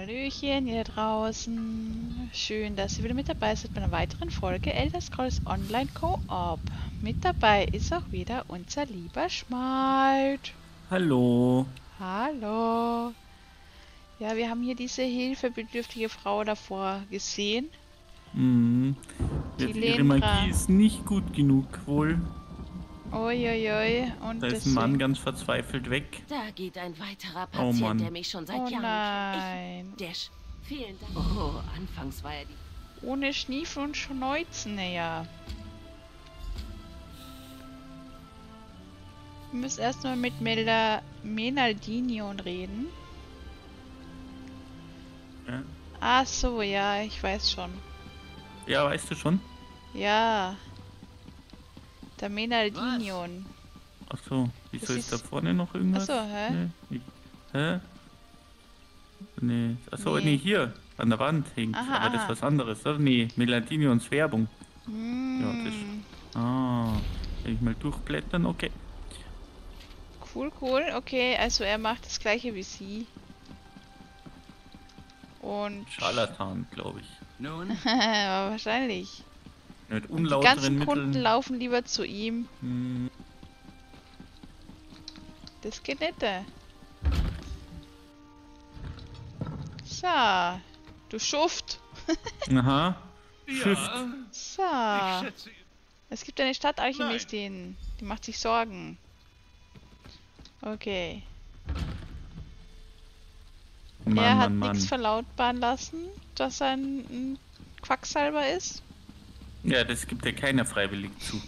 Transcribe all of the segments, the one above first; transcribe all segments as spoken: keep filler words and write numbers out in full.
Hallöchen ihr draußen. Schön, dass ihr wieder mit dabei seid bei einer weiteren Folge Elder Scrolls Online Co-op. Mit dabei ist auch wieder unser lieber Schmalt. Hallo. Hallo. Ja, wir haben hier diese hilfebedürftige Frau davor gesehen. Hm. Die Ihre Lenra. Magie ist nicht gut genug wohl. Uiuiui. Und Da ist ein deswegen... Mann ganz verzweifelt weg. Da geht ein weiterer Oh Patient, Mann. der mich schon seit Oh Jahren nein. kennt. Ich, der Sch Vielen Dank. Oh, anfangs war er die... Ohne Schniefen und Schneuzen, ja. Wir müssen erstmal mit Melda Menaldinion reden. Ja. Ach so, ja, ich weiß schon. Ja, weißt du schon? Ja. Der Menaldinion. Ach so, wieso Das ist da ist- vorne noch irgendwas? Ach so, hä? Nee. Ich, hä? Nee. Ach so, Nee. nee. hier an der Wand hängt. Aha, Aber das aha. ist was anderes, oder? Nee, Meladinions Werbung. Hm. Ja, das. Ah, kann ich mal durchblättern? Okay. Cool, cool. Okay, also er macht das gleiche wie sie. Und... Scharlatan, glaube ich. Nun, Aber wahrscheinlich. Mit Die unlauteren ganzen Kunden Mitteln. laufen lieber zu ihm. Hm, Das geht nicht. äh. So. Du Schuft. aha. Shift. ja, So. ich schätze, Es gibt eine Stadtalchemistin. Die macht sich Sorgen. Okay. Mann, er hat Mann, nichts Mann. verlautbaren lassen, dass er ein, ein Quacksalber ist. Ja, das gibt ja keiner freiwillig zu.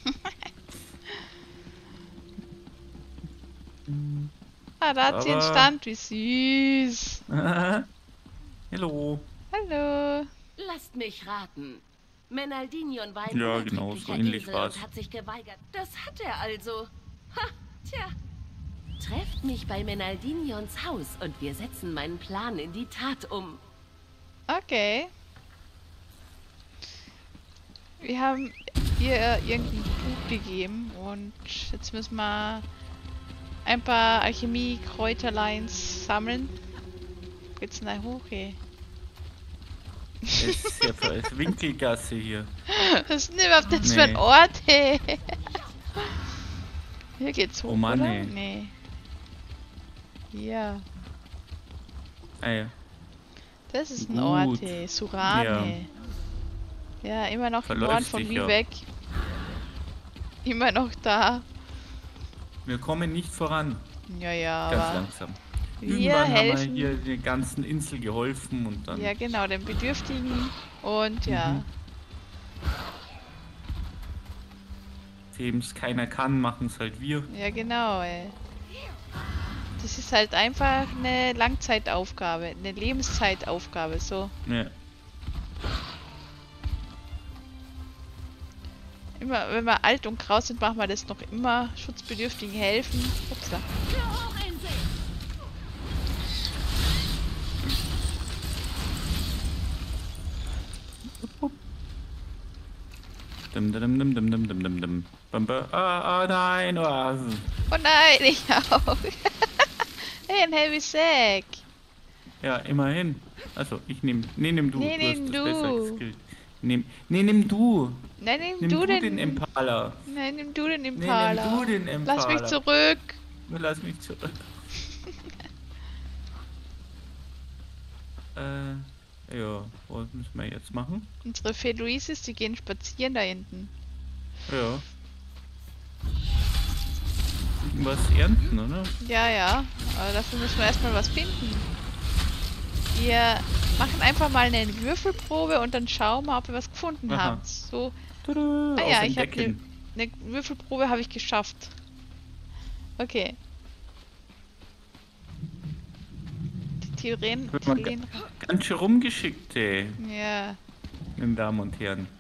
Ah, da hat sie einen Aber- Stand. Wie süß. Hallo. Hallo. Lasst mich raten. Menaldinion war ein Ja, genau, unerträglicher so ähnlich Esel war's. und hat sich geweigert. Das hat er also. Ha, tja. Trefft mich bei Menaldinions Haus und wir setzen meinen Plan in die Tat um. Okay. Wir haben ihr irgendein Buch gegeben und jetzt müssen wir ein paar Alchemie-Kräuterleins sammeln. Geht's denn da hoch, ey? Es ist ja für als Winkelgasse hier. Was ist denn überhaupt das für ein Nee. Ort, hey? Hier geht's hoch, Oh Mann, oder? ey. Nee. Hier. Ah ja. Das ist ein Gut. Ort, hey. Surane. Ja, immer noch im Norden Verläuft von sich, ja. Vivec. Immer noch da. Wir kommen nicht voran. Ja, ja, Ganz aber langsam. wir Irgendwann helfen. haben wir hier der ganzen Insel geholfen und dann. Ja, genau, den Bedürftigen. Und ja, Mhm. Wem es keiner kann, machen es halt wir. ja, genau, ey. Das ist halt einfach eine Langzeitaufgabe, eine Lebenszeitaufgabe, so. Ja. Immer, wenn wir alt und grau sind, machen wir das noch immer. Schutzbedürftigen helfen. Upsa. Dim, dim, dim, dim, dim, dim, dim, dim. Bam, bam. Ah, ah, nein. Ah. Oh nein, ich auch. Hey, ein Heavy Sack. Ja, immerhin. Also, ich nehm. Nee, nimm du. Nee, du nimm hast das du. besser geskillt. Nehm, nee, nimm du. Nein, nimm, Nimm du, du den, den Impala. Nein, nimm du den Nee, Impala. nimm du den Impala. Lass mich zurück. Lass mich zurück. äh, ja, was müssen wir jetzt machen? Unsere Fee Luisis, die gehen spazieren da hinten. Ja. Irgendwas ernten, oder? Ja, ja. Aber dafür müssen wir erstmal was finden. Wir machen einfach mal eine Würfelprobe und dann schauen wir, ob wir was gefunden Aha. haben. So. Tada, Ah auf ja, ich habe eine Entdecken. ne Würfelprobe habe ich geschafft. Okay. Die Theorien. Wird man Theorien Ganz schön rumgeschickt, ey, ja. meine Damen und Herren.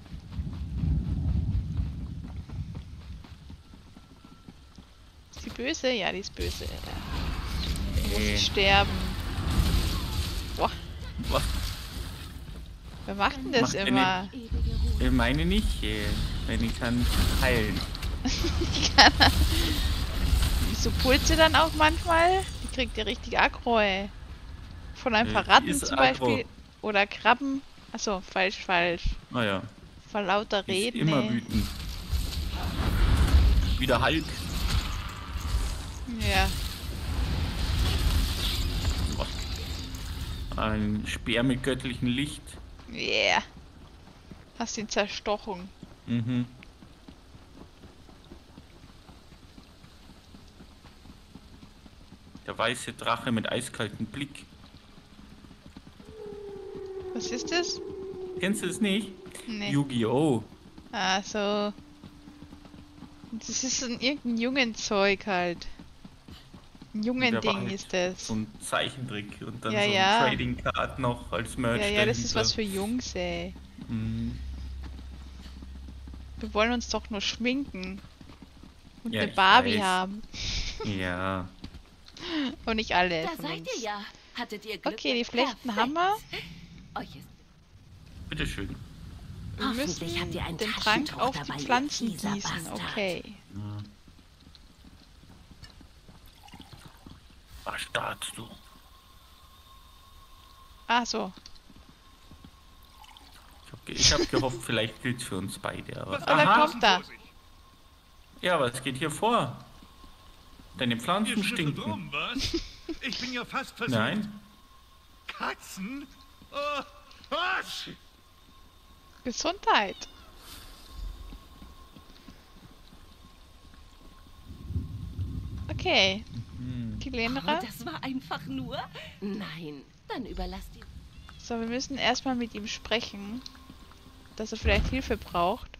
Ist die böse? Ja, die ist böse. Ja. Muss Äh, ich sterben. Boah, was? wer macht denn das Macht eine- immer? Ich meine nicht, ey. Wenn ich kann heilen. Ich kann. Wieso pult sie dann auch manchmal? Die kriegt ja richtig Aggro, ey. Von ein paar Äh, die Ratten ist zum aggro. Beispiel. Oder Krabben. Achso, falsch, falsch. Ah ja, Vor lauter die ist Reden. immer nee. wütend. Wieder Hulk. Ja. Ein Speer mit göttlichem Licht. Yeah. Hast ihn zerstochen. Mhm. Der weiße Drache mit eiskaltem Blick. Was ist das? Kennst du es nicht? Nee. Yu-Gi-Oh! Ah, so. Das ist ein irgendein Jungenzeug halt. Ein jungen Der war Ding halt ist das. So ein Zeichentrick und dann Ja, so ein ja. Trading Card noch als Merch. Ja, ja, das ist dahinter. was für Jungs, ey. Mhm. Wir wollen uns doch nur schminken. Und Ja, eine ich Barbie weiß. haben. Ja. Und nicht alle Da von seid uns. ihr ja. Hattet ihr Glück? Okay, die mit- Flechten Perfekt. haben wir. Euch ist Bitteschön. Wir Hoffentlich müssen habt ihr ein den Trank Taschentuch auf dabei, die ihr Pflanzen fieser gießen. Bastard. Okay. Ja. Was startst du? Ah, so. Ich hab, ge- ich hab gehofft, vielleicht gilt's für uns beide. Aber... Oh, da kommt er. Ja, aber es geht hier vor. Deine Ihr Pflanzen schnüffelt stinken. rum, was? Ich bin ja fast versucht. Nein. Katzen? Oh, was? Gesundheit. Okay. Die Oh, Lenra. das war einfach nur... Nein, dann überlasst ihr... So, wir müssen erstmal mit ihm sprechen. Dass er vielleicht Hilfe braucht.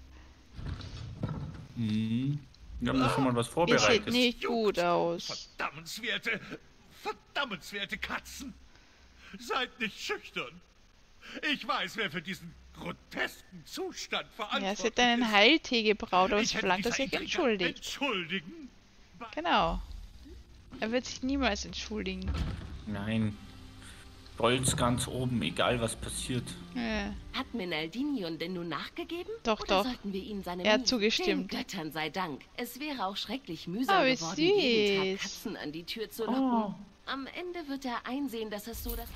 Mhm. Wir haben da schon mal was Ihr seht vorbereitet. nicht gut aus. Verdammenswerte, verdammenswerte Katzen. Seid nicht schüchtern. Ich weiß, wer für diesen grotesken Zustand Ja, verantwortlich sie hat einen ist. Heiltee gebraut, aber Ich sie hätte verlangt, dieser dass er sich Intriger entschuldigt. Entschuldigen? Genau. Er wird sich niemals entschuldigen. Nein. Stolz ganz oben, egal was passiert. Ja. Hat Menaldinion denn nun nachgegeben? Doch, Oder doch. sollten wir ihn seine Er hat Mies- zugestimmt. Den Göttern sei Dank. Es wäre auch schrecklich mühsam Ah, wie geworden, jeden Tag süß. Katzen an die Tür zu locken. Oh. Am Ende wird er einsehen, dass es so das...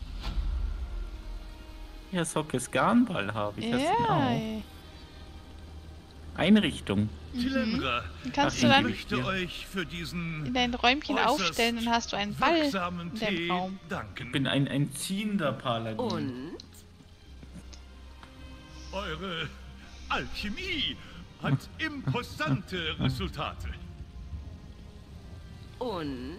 Ja, Sockes Garnball habe ich. Das Ja. auch. Einrichtung. Tilenra, Dann kannst Ach, du ich dann möchte Ja. euch für diesen in dein Räumchen äußerst aufstellen und hast du einen Ball wirksamen in deinem Tee Raum. danken. Ich bin ein, ein ziehender Paladin. Und? Eure Alchemie hat imposante Resultate. Und?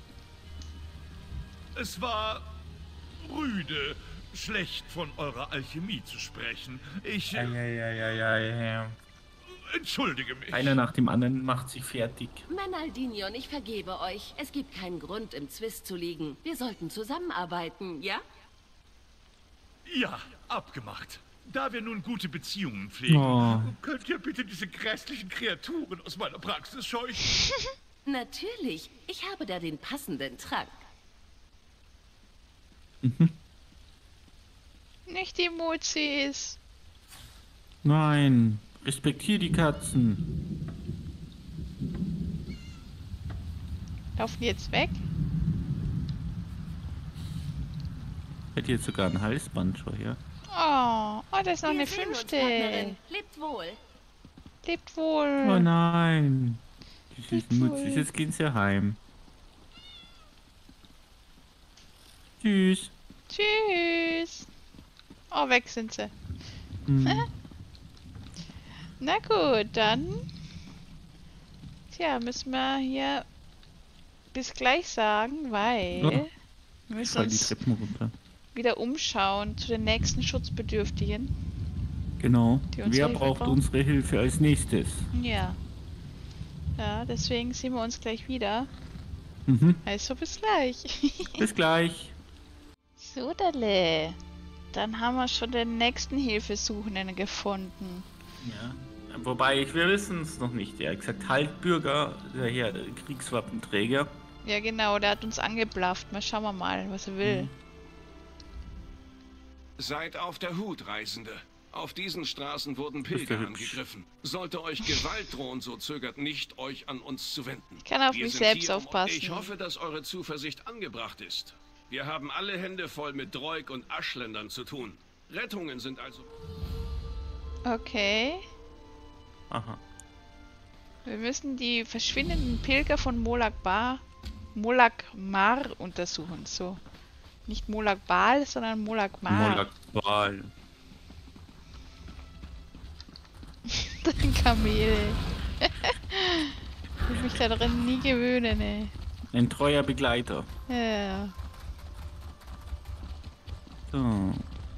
Es war rüde, schlecht von eurer Alchemie zu sprechen. Ich Ja, äh, ja, ja, ja, ja, ja. entschuldige mich. Einer nach dem anderen macht sich fertig. Menaldinion, ich vergebe euch. Es gibt keinen Grund, im Zwist zu liegen. Wir sollten zusammenarbeiten, ja? Ja, abgemacht. Da wir nun gute Beziehungen pflegen, Oh. könnt ihr bitte diese grässlichen Kreaturen aus meiner Praxis scheuchen? Natürlich. Ich habe da den passenden Trank. Nicht die Muzis. Nein. Respektier die Katzen. Laufen die jetzt weg? Hätte jetzt sogar ein Halsband schon hier. Oh, oh, da ist noch Wir eine sehen uns, fünfte. Partnerin. Lebt wohl. Lebt Oh wohl. nein. Die süßen Wie cool. Mutzis, jetzt gehen sie heim. Tschüss. Tschüss. Oh, weg sind sie. Hm. Na gut, dann. Tja, müssen wir hier bis gleich sagen, weil Ja. wir Ich müssen fall die uns Treppen runter. wieder umschauen zu den nächsten Schutzbedürftigen. Genau. Die unsere Wer Hilfe braucht brauchen? unsere Hilfe als nächstes? Ja. Ja, deswegen sehen wir uns gleich wieder. Mhm. Also bis gleich. Bis gleich. So, Dalle. Dann haben wir schon den nächsten Hilfesuchenden gefunden. Ja. Wobei, ich, wir wissen es noch nicht. Er hat gesagt, halt Bürger, der hier, der Kriegswappenträger. Ja, genau, der hat uns angeblafft. Mal schauen wir mal, was er will. Seid auf der Hut, Reisende. Auf diesen Straßen wurden Bist du Pilger hübsch. angegriffen. Sollte euch Gewalt drohen, so zögert nicht, euch an uns zu wenden. Ich kann auf Wir mich sind selbst hier, um- aufpassen. Ich hoffe, dass eure Zuversicht angebracht ist. Wir haben alle Hände voll mit Droig und Aschländern zu tun. Rettungen sind also... Okay. Aha. Wir müssen die verschwindenden Pilger von Molag Bar, Molag Mar untersuchen. So. Nicht Molag Bal, sondern Molag Mar. Molag Bal. Ein Kamel. Ich will mich da drin nie gewöhnen, ey. Ein treuer Begleiter. Ja. So.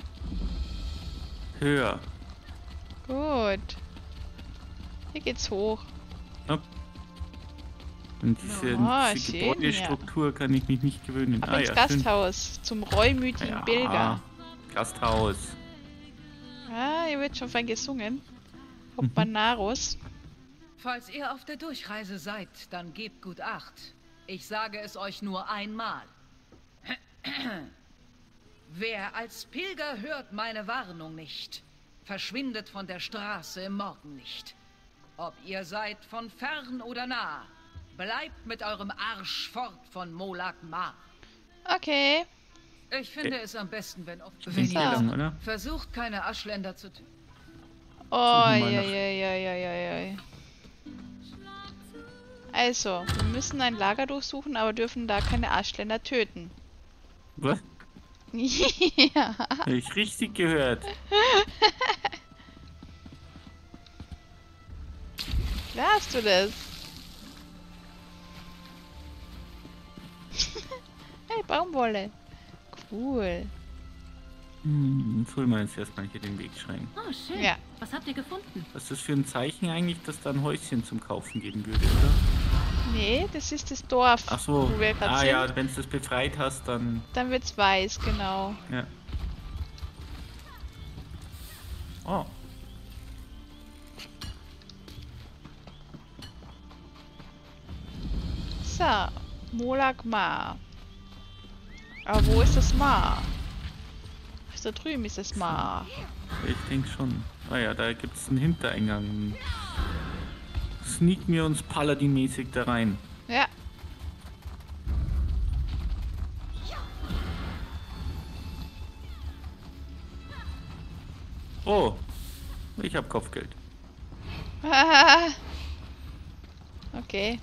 Höher. Gut. Hier geht's hoch. Ja. Und diese, Oh, diese schön, Gebäudestruktur kann ich mich nicht gewöhnen. Ab ah, ins ja, Gasthaus. Zum reumütigen ja, Pilger. Gasthaus. Ah, hier wird schon fein gesungen. Hopanaros. Falls ihr auf der Durchreise seid, dann gebt gut Acht. Ich sage es euch nur einmal. Wer als Pilger hört meine Warnung nicht, verschwindet von der Straße im Morgenlicht. Ob ihr seid von fern oder nah, bleibt mit eurem Arsch fort von Molag Mar. Okay. Ich finde es am besten, wenn, wenn Wenn ihr lang, oder? versucht, keine Aschländer zu töten. Oh, mal ja, nach- ja, ja, ja, ja, ja. Also, wir müssen ein Lager durchsuchen, aber dürfen da keine Aschländer töten. Was? Ja. Hab ich richtig gehört? Klar hast du das. Hey, Baumwolle. Cool. Hm, soll man jetzt erstmal hier den Weg schreiben. Oh, schön. Ja. Was habt ihr gefunden? Was ist das für ein Zeichen eigentlich, dass da ein Häuschen zum Kaufen geben würde, oder? Nee, das ist das Dorf, Ach so. wo wir gerade Ah sind. ja, wenn du das befreit hast, dann... Dann wird's weiß, genau. Ja. Oh. So, Molag Mar. Aber wo ist das Mar? Ach, da drüben ist das Mar. Ich denke schon. Ah ja, da gibt es einen Hintereingang. Sneaken wir uns Paladin-mäßig da rein. Ja. Oh, ich habe Kopfgeld. Okay.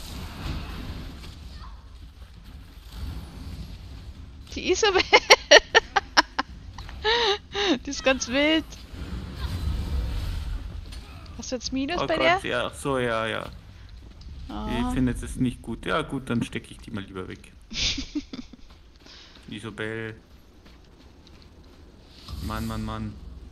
Die Isabel. Die ist ganz wild. Hast du jetzt Minus Oh bei Gott, der? ja, ach so, ja, ja. Ich Oh. finde es nicht gut. Ja gut, dann stecke ich die mal lieber weg. Isabel. Mann, Mann, Mann.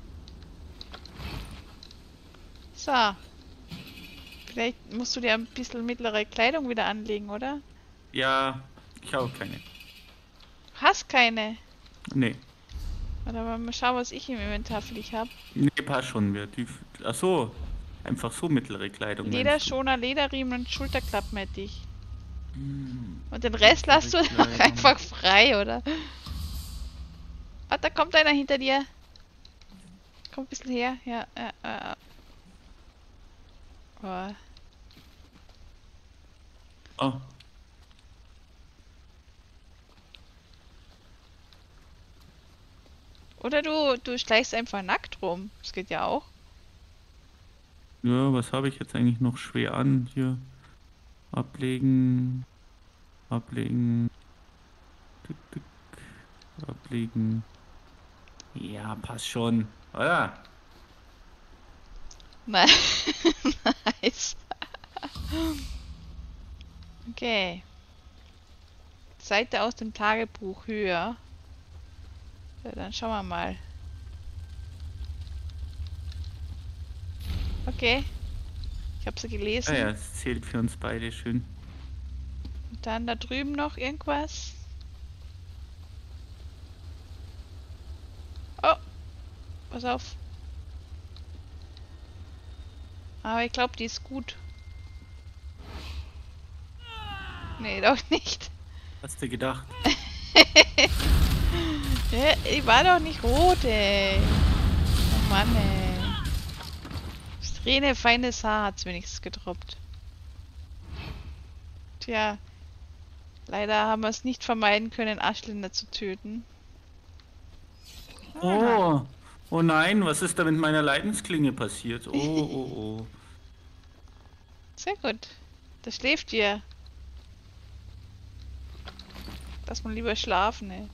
So. Vielleicht musst du dir ein bisschen mittlere Kleidung wieder anlegen, oder? Ja, ich habe keine. Hast keine. Nee. Warte mal, mal schauen, was ich im Inventar für dich habe. Nee, passt schon. Wir die, ach so, einfach so mittlere Kleidung. meinst du? Lederschoner, Lederriemen und Schulterklappen hätte ich. Hm, Und den Rest lässt du mittlere doch Kleidung. einfach frei, oder? Ah, da kommt einer hinter dir. Komm ein bisschen her. Ja, äh, äh. Oh. Oh, Oder du, du schleichst einfach nackt rum. Das geht ja auch. ja, was habe ich jetzt eigentlich noch schwer an? Hier. Ablegen. Ablegen. Tick, tick. Ablegen. Ja, passt schon. Oder? Nein. Nice. Okay. Seite aus dem Tagebuch höher. Ja, dann schauen wir mal. Okay. Ich habe sie gelesen. Ah ja, es zählt für uns beide schön. Und dann da drüben noch irgendwas. Oh. Pass auf. Aber ich glaube, die ist gut. Nee, doch nicht. Hast du gedacht? Ja, die war doch nicht rot, ey. Oh Mann, ey. Strähne, feines Haar hat's wenigstens gedroppt. Tja. Leider haben wir es nicht vermeiden können, Aschländer zu töten. Oh, oh nein, was ist da mit meiner Leidensklinge passiert? Oh, oh, oh. Sehr gut. Da schläft ihr. Lass mal lieber schlafen, ey.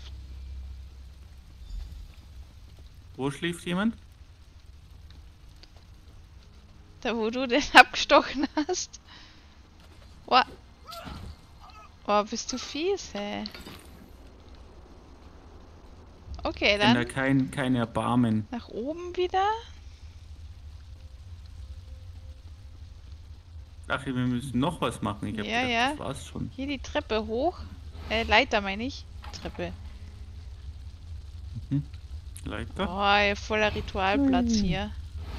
Wo schläft jemand? Da, wo du den abgestochen hast. Boah. Boah, bist du fies, ey. Okay, Ich bin da dann kein, kein Erbarmen. nach oben wieder. Ach, wir müssen noch was machen. Ich hab Ja, gedacht, ja. das war's schon. Hier die Treppe hoch. Äh, Leiter meine ich. Treppe. Leiter? Boah, ey, voller Ritualplatz hier.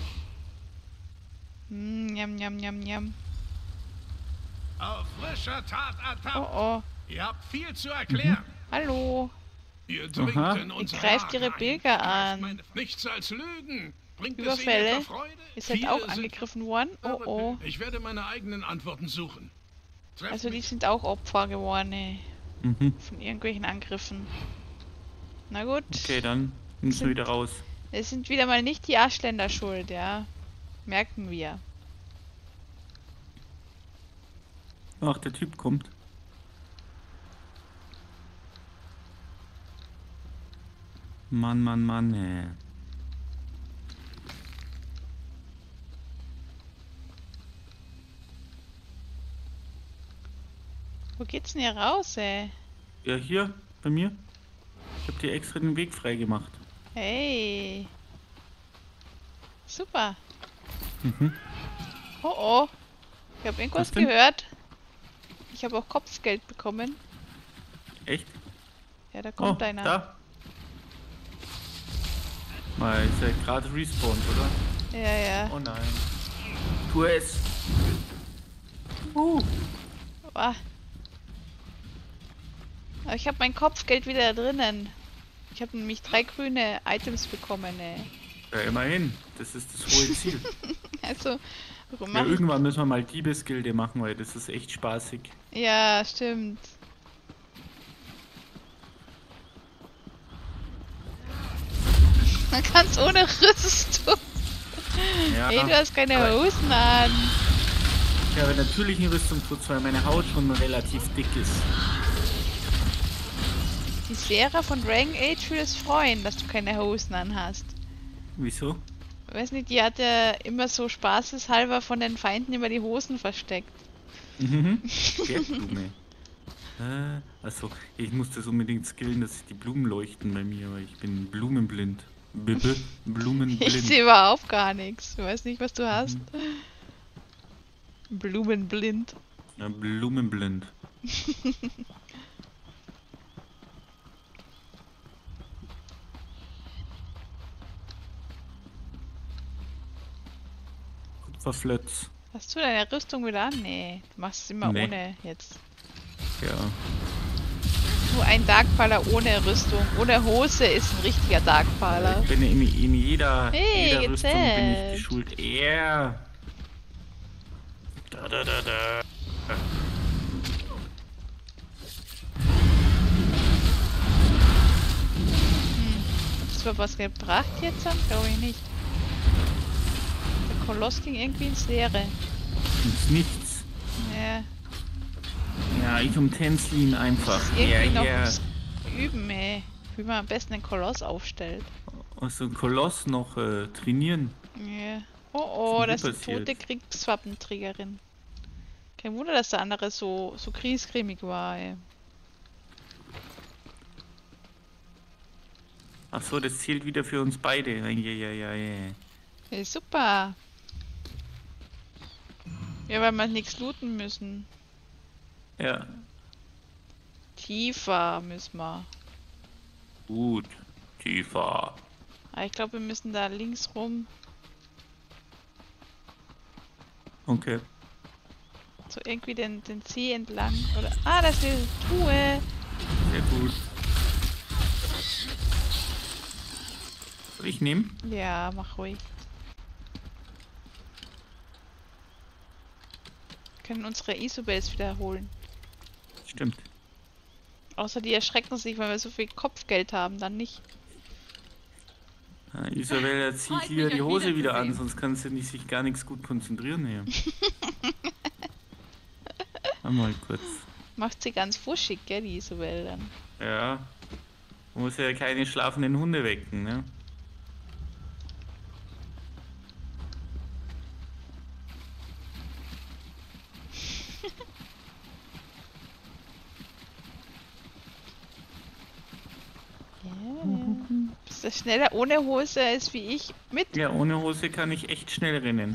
Mm, njam, njam, njam, njam. Auf frischer Tat Oh, ertappt. oh. Ihr habt viel zu erklären. Hallo. Ihr dringt Aha. in unsere greift Lager ihre ein. Pilger Greift an. meine- Nichts als Lügen. Bringt Überfälle. es Ihnen etwa Freude? Ihr seid Viele auch sind angegriffen worden. Oh, oh. Ich werde meine eigenen Antworten suchen. Trefft Also die mich. sind auch Opfer geworden, ey. Mhm. Von irgendwelchen Angriffen. Na gut. Okay, dann müssen wir wieder raus. Es sind wieder mal nicht die Aschländer schuld, ja. Merken wir. Ach, der Typ kommt. Mann, Mann, Mann, ey. Wo geht's denn hier raus, ey? Ja, hier, bei mir. Ich hab dir extra den Weg frei gemacht. Hey. Super. Mhm. Oh oh. Ich habe irgendwas Was denn? gehört. Ich habe auch Kopfgeld bekommen. Echt? Ja, da Oh, kommt einer. da. Mal, ist ja gerade respawned, oder? Ja, ja. Oh nein. Tu es. Uh. Ah. Aber ich habe mein Kopfgeld wieder drinnen. Ich habe nämlich drei grüne Items bekommen, ey. Ja, immerhin. Das ist das hohe Ziel. Also, warum Ja, machen... irgendwann müssen wir mal Diebesgilde machen, weil das ist echt spaßig. Ja, stimmt. Man kann's ohne Rüstung. Ja, Hey, du hast keine aber Hosen an. ich habe natürlich eine Rüstungsschutz, weil meine Haut schon relativ dick ist. Die Sarah von Dragon Age würde es freuen, dass du keine Hosen an hast. Wieso? Ich weiß nicht, die hat ja immer so spaßeshalber von den Feinden immer die Hosen versteckt. Mhm. Bergblume. äh, achso, ich muss das unbedingt skillen, dass die Blumen leuchten bei mir, weil ich bin blumenblind. Bitte, Ich blumenblind. sehe überhaupt gar nichts. Ich weiß nicht, was du hast. Blumenblind. Ja, blumenblind. Kupferflötz. Hast du deine Rüstung wieder an? Nee, du machst es immer Nee. ohne jetzt. Ja. Nur ein Darkpaler ohne Rüstung. Ohne Hose ist ein richtiger Darkpaler. Ich bin in, in jeder, Hey, jeder Rüstung bin gezählt. ich geschult. Yeah. Da, da, da, da. Hast du was gebracht jetzt? Glaube ich nicht. Der Koloss ging irgendwie ins Leere. Ins Nichts. Ja, Ja, ich umtänzel ihn einfach. irgendwie Ja, noch ja. das Üben, ey. Wie man am besten einen Koloss aufstellt. Also ein Koloss noch äh, trainieren. Ja. Oh oh, Was das ist denn ist hier eine tote passiert? Kriegswappenträgerin. Kein Wunder, dass der andere so, so griesgrämig war, ey. Ach so, das zählt wieder für uns beide. Ja, ja, ja, ja. Hey, super. Ja, weil wir nichts looten müssen. Ja, Tiefer müssen wir. gut. Tiefer. Aber ich glaube, wir müssen da links rum. Okay. So irgendwie den, den See entlang. Oder. Ah, das ist eine Truhe. Sehr gut. Soll ich nehmen? Ja, mach ruhig. Wir können unsere Isobels wiederholen. Stimmt. Außer die erschrecken sich, weil wir so viel Kopfgeld haben, dann nicht. Ja, Isabella, zieh Freut hier mich, die euch Hose wieder an, wiederzusehen. sonst kannst du nicht, sich gar nichts gut konzentrieren hier. Einmal kurz. Macht sie ganz fuschig, gell, die Isabel dann. Ja. Man muss ja keine schlafenden Hunde wecken, ne? Ja, ja. Bist du schneller ohne Hose als wie ich mit? Ja, ohne Hose kann ich echt schnell rennen.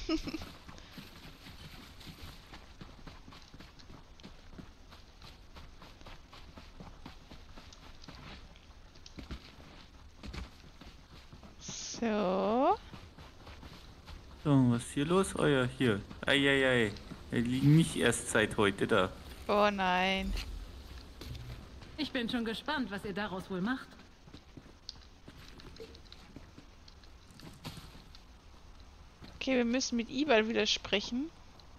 So. So, was ist hier los? Oh ja, hier. Eieiei. Wir liegen nicht erst seit heute da. Oh nein. Ich bin schon gespannt, was ihr daraus wohl macht. Okay, wir müssen mit Ibal wieder sprechen.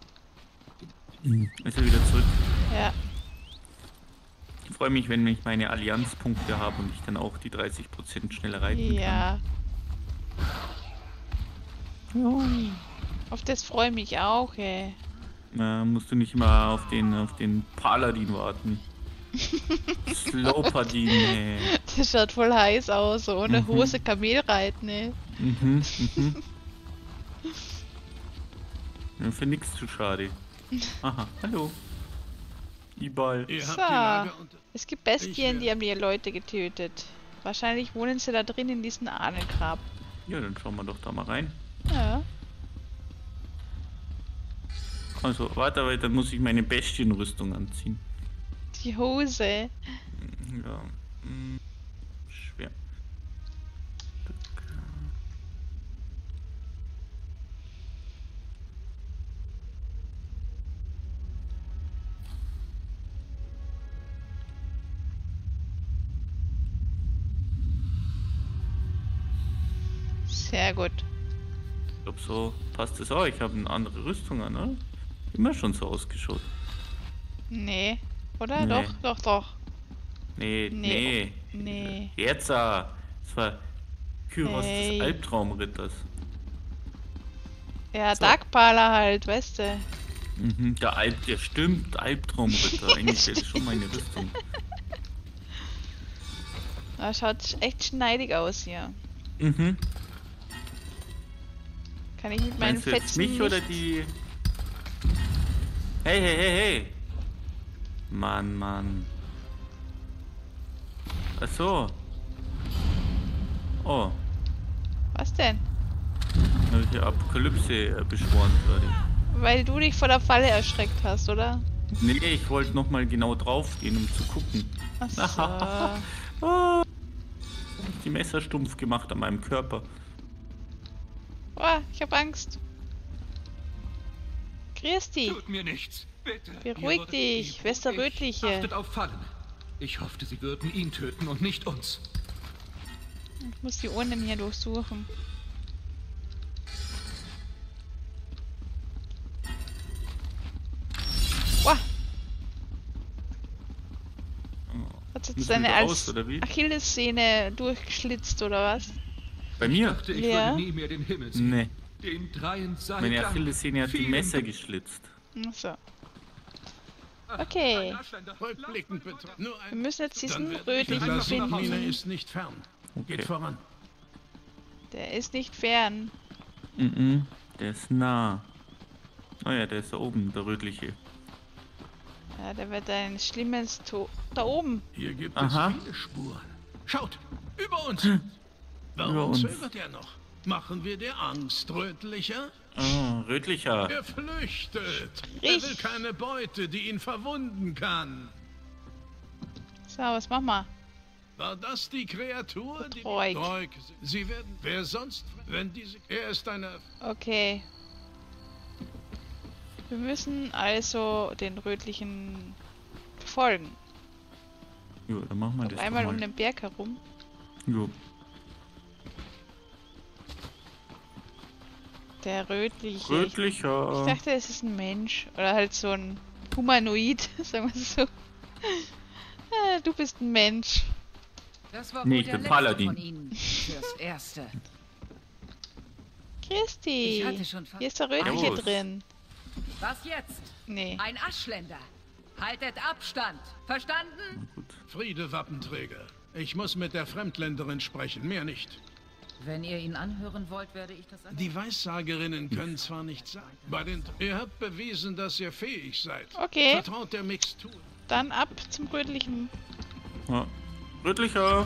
Ist er wieder zurück? Ja. Ich freue mich, wenn ich meine Allianzpunkte habe und ich dann auch die dreißig Prozent schneller reiten Ja. kann. Auf das freue ich mich auch, ey. Na, musst du nicht immer auf den, auf den Paladin warten. Slowpadin, ey. Das schaut voll heiß aus, so ohne Mhm. Hose Kamel reiten, ey. Mhm, mhm. Ja, für nix zu schade. Aha, hallo. Ibal. Ihr habt So. die Lage unter... Es gibt Bestien, Ich, die haben die Leute getötet. Wahrscheinlich wohnen sie da drin in diesem Ahnengrab. Ja, dann schauen wir doch da mal rein. Ja. Also, warte, aber dann muss ich meine Bestienrüstung anziehen. Die Hose. Ja, mm, schwer. Sehr gut. Ich glaube, so passt es auch. Ich habe eine andere Rüstung an, oder? Immer schon so ausgeschaut. Nee. Oder? Nee. Doch, doch, doch. Nee, Nee. nee. Nee. Jetzt, ah. Das war Kyros Hey. des Albtraumritters. Ja, So. Darkpaler halt, weißt du. Mhm, der Alp, der stimmt, Albtraumritter. Eigentlich wäre das schon meine Rüstung. Das schaut echt schneidig aus hier. Mhm. Kann ich mit meinen Meinst du jetzt Fetzen mich nicht... oder die... Hey, hey, hey, hey! Mann, Mann. Ach so. Oh, Was denn? da wird die Apokalypse äh, beschworen gerade. Weil du dich vor der Falle erschreckt hast, oder? Nee, ich wollte nochmal genau drauf gehen, um zu gucken. Ach so. Oh, hab ich die Messer stumpf gemacht an meinem Körper. Oh, ich hab Angst. Grüß dich. Tut mir nichts, bitte. Beruhig Ihr wurdet dich, lieb. wer ist der Ich Rötliche? Achtet auf Fallen. Ich hoffte, sie würden ihn töten und nicht uns. Ich muss die Urnen hier durchsuchen. Wow. Hat jetzt Müssen seine wir da als raus, oder wie? Achillessehne durchgeschlitzt oder was? Bei mir? Dachte, ich Ja. würde nie mehr den Himmel sehen. Nee, Den dreien sei meine Dank. Achillessehne hat die Vielen Messer Dank. geschlitzt. Ach so. Ach, Okay. ein Aschländer. Rückblickend Lasst betrachtet. mich Nur Wir ein. müssen jetzt diesen Dann wird Rötlichen die Blasphemie finden. ist nicht fern. Okay. Geht voran. Der ist nicht fern. Mhm, der ist nah. Oh ja, der ist da oben, der Rötliche. Ja, der wird ein schlimmes To... Da oben. Hier gibt Aha. es viele Spuren. Schaut, über uns. Über Warum uns. zögert er noch? Machen wir dir Angst, Rötlicher? Oh, Rötlicher. Er flüchtet. Ich- Er will keine Beute, die ihn verwunden kann. So, was machen wir? War das die Kreatur, die... Droig. Droig. Sie werden... Wer sonst... Wenn diese... Er ist eine... Okay. Wir müssen also den Rötlichen verfolgen. Jo, dann machen wir Noch das einmal doch um mal. den Berg herum. Jo. Der Rötliche. Ich, Rötlicher. ich dachte, es ist ein Mensch. Oder halt so ein humanoid, sagen wir so. Ah, du bist ein Mensch. Das war Nee, wohl ich der bin letzte Paladin. von Ihnen. Fürs Erste. Christi, Ich hatte schon fast- hier ist der Rötliche Servus. drin. Was jetzt? Nee. Ein Aschländer. Haltet Abstand. Verstanden? Gut. Friede, Wappenträger. Ich muss mit der Fremdländerin sprechen, mehr nicht. Wenn ihr ihn anhören wollt, werde ich das an. Die Weissagerinnen können zwar nicht sagen. Bei den ihr habt bewiesen, dass ihr fähig seid. Okay, Vertraut der Mixtur. dann ab zum Rötlichen. Ja. Rötlicher.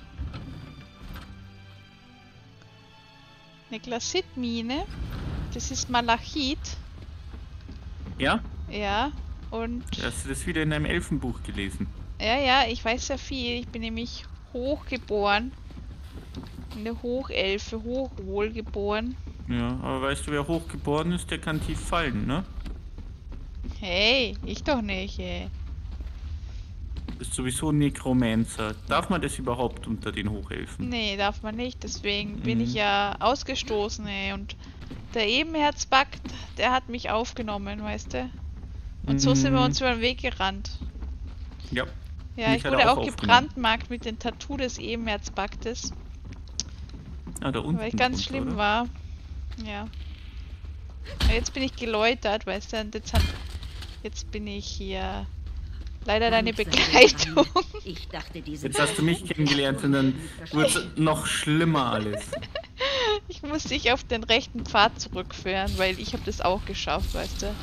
Eine Glasitmine. Das ist Malachit. Ja? Ja, und... Hast du das wieder in einem Elfenbuch gelesen? Ja, ja, ich weiß sehr viel. Ich bin nämlich hochgeboren. Eine Hochelfe, hochwohlgeboren. Ja, aber weißt du, wer hochgeboren ist, der kann tief fallen, ne? Hey, ich doch nicht, ey. Du bist sowieso ein Nekromancer. Darf man das überhaupt unter den Hochelfen? Nee, darf man nicht. Deswegen bin Mhm. ich ja ausgestoßen, ey. Und der Ebenherzpakt, der hat mich aufgenommen, weißt du? Und so sind wir Mhm. uns über den Weg gerannt. Ja. Ja, Mich ich hat wurde er auch auch gebrandmarkt mit dem Tattoo des Ebenherzpaktes. Ah, da unten. Weil ich ganz drunter, schlimm oder? war. Ja. Aber jetzt bin ich geläutert, weißt du? Und jetzt, hat, jetzt bin ich hier leider deine Begleitung. Ich dachte, diese Jetzt hast du mich kennengelernt und dann wird es noch schlimmer alles. Ich muss dich auf den rechten Pfad zurückführen, weil ich habe das auch geschafft, weißt du?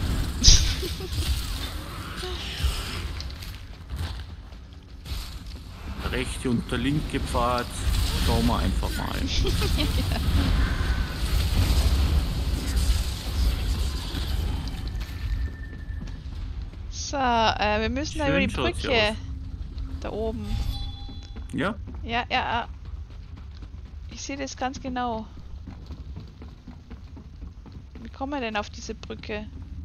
Der rechte und der linke Pfad. Schauen wir einfach mal. So, äh, wir müssen da über die Schön schaut's hier Brücke. aus. Da oben. Ja? Ja, ja, ja. Ich sehe das ganz genau. Wie kommen wir denn auf diese Brücke?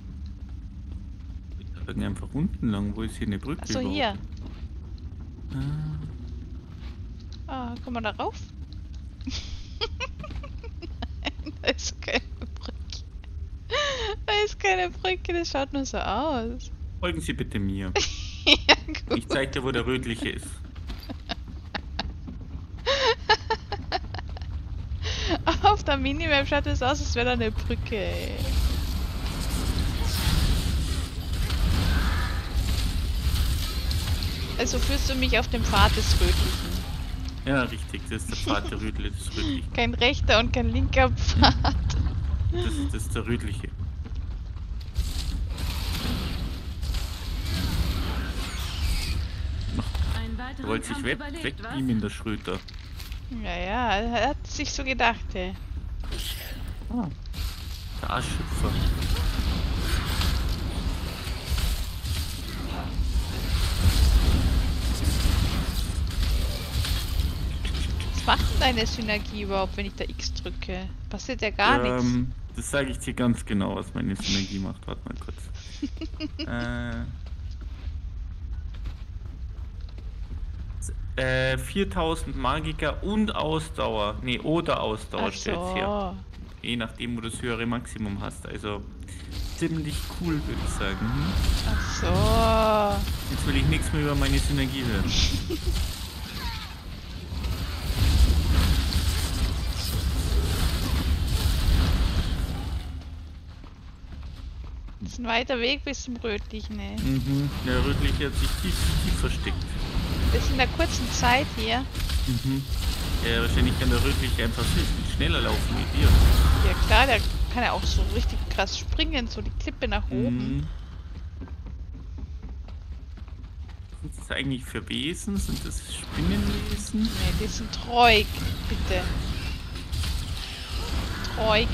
Wir gehen einfach unten lang. Wo ist hier eine Brücke? Achso, überhaupt? hier. Ah, Ah, kommen wir da rauf? Nein, da ist keine Brücke. Da ist keine Brücke, das schaut nur so aus. folgen Sie bitte mir. Ja, gut. Ich zeig dir, wo der rötliche ist. Auf der Minimap schaut es aus, als wäre da eine Brücke. Ey. Also führst du mich auf dem Pfad des Rötlichen. Ja, richtig. Das ist der Pfad der Rötliche. Das ist rötlich. Kein rechter und kein linker Pfad. Das, das ist der rötliche. Ein Er weiterer wollte sich Kampf weg, überlebt, was? wegbeamen, der Schröter. Ja, ja, er hat sich so gedacht, ey. Ah, der Arschschüpfer. Was macht denn deine Synergie überhaupt, wenn ich da X drücke? Passiert ja gar nichts. Ähm, das sage ich dir ganz genau, was meine Synergie macht. Warte mal kurz. äh, äh, viertausend Magiker und Ausdauer. Nee, oder Ausdauer Ach stellt's her. so. Je nachdem, wo du das höhere Maximum hast. Also ziemlich cool, würde ich sagen. Hm? Ach so. Jetzt will ich nichts mehr über meine Synergie hören. Das ist ein weiter Weg bis zum Rötlichen, ey. Mhm. Der Rötliche hat sich tief, tief versteckt. Das in der kurzen Zeit hier. Mhm. Ja, wahrscheinlich kann der Rötliche einfach viel, viel schneller laufen wie dir. Ja klar, der kann ja auch so richtig krass springen, so die Klippe nach oben. Mhm. Was sind das eigentlich für Wesen? Sind das Spinnenwesen? Nee, die sind Troik, bitte. Troik.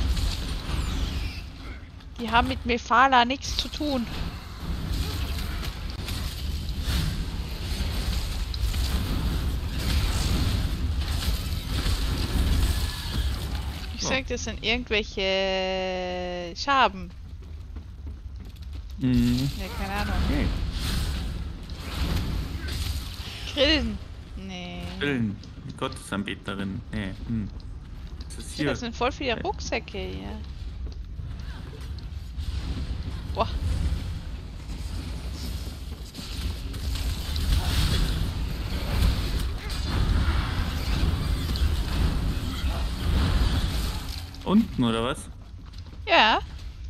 Die haben mit Mephala nichts zu tun. Ich Ja. sag, das sind irgendwelche Schaben. Mhm. Ja, keine Ahnung. Okay. Grillen. Nee. Grillen. Die Gottesanbeterin. Nee. Hm. Das ist Ja, hier. das sind voll viele Rucksäcke, ja. Boah. Boah. Das ist, hier. Was ist Äh, denn Vier- das? Unten, oder was? Ja.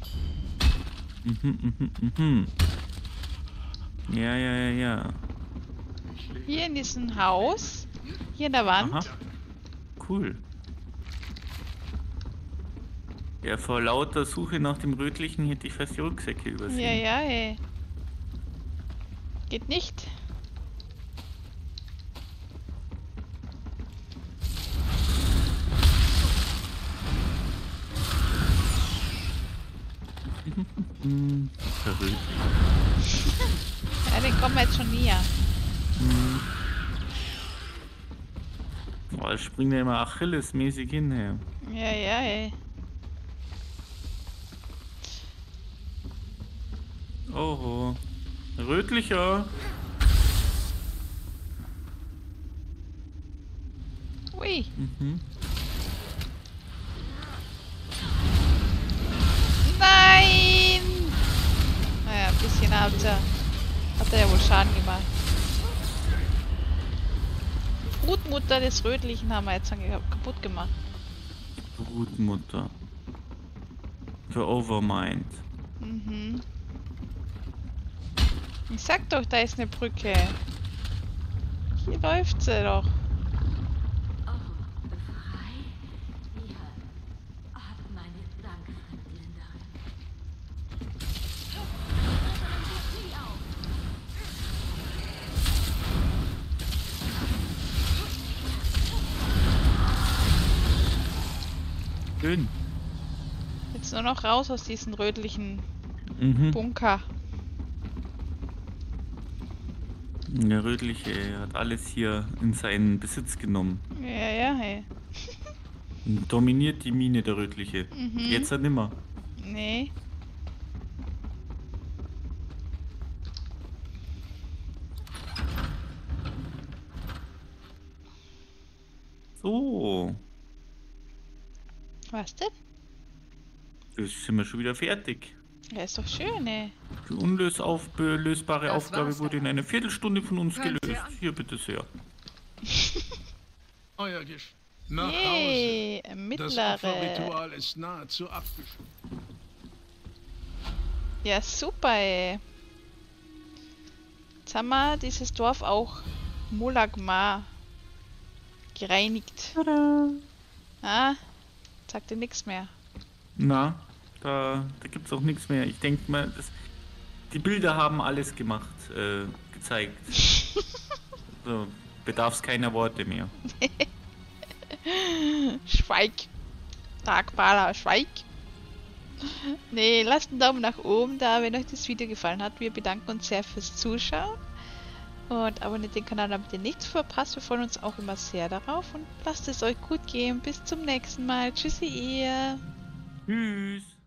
Mhm, mhm, mhm. Ja, ja, ja, ja. Hier in diesem Haus. Hier in der Wand. Aha. Cool. Ja, vor lauter Suche nach dem Rötlichen hätte ich fast die Rucksäcke übersehen. Ja, ja, ey. Geht nicht. Hm, verrückt. Ja, den kommen wir jetzt schon näher. Hm. Boah, da springt er immer Achilles-mäßig hinher. Ja, ja, ey. Oho. Rötlicher. Ui. Mhm. Nein! Naja, ein bisschen hat er, hat er ja wohl Schaden gemacht. Brutmutter des Rötlichen haben wir jetzt dann kaputt gemacht. Brutmutter. Für Overmind. Mhm. Ich sag doch, da ist eine Brücke. Hier läuft sie doch. Oh, frei? Ihr habt meine Danke, Fremdländerin. Schön. Jetzt nur noch raus aus diesem rötlichen Mhm. Bunker. Der Rötliche hat alles hier in seinen Besitz genommen. Ja, ja, hey. Und dominiert die Mine, der Rötliche. Mhm. Jetzt halt nimmer. Nee. So. Was denn? Jetzt sind wir schon wieder fertig. Ja, ist doch schön, ey. Die unlösbare Das Aufgabe war's wurde in dann. einer Viertelstunde von uns Könnt ihr gelöst. an- Hier, bitte sehr. Euer Gesch... Nach Yay, Hause. Das mittlere. Opferritual ist nahezu abgeschlossen. Ja, super, ey. Jetzt haben wir dieses Dorf auch Mulagma gereinigt. Tada. Ah, sagt dir nichts mehr. Na, da, da gibt's auch nichts mehr. Ich denke mal, das, die Bilder haben alles gemacht, äh, gezeigt. So, bedarf's keiner Worte mehr. Schweig. Tagbaler, schweig. Nee, lasst einen Daumen nach oben da, wenn euch das Video gefallen hat. Wir bedanken uns sehr fürs Zuschauen. Und abonniert den Kanal, damit ihr nichts verpasst. Wir freuen uns auch immer sehr darauf. Und lasst es euch gut gehen. Bis zum nächsten Mal. Tschüssi, ihr. Tschüss.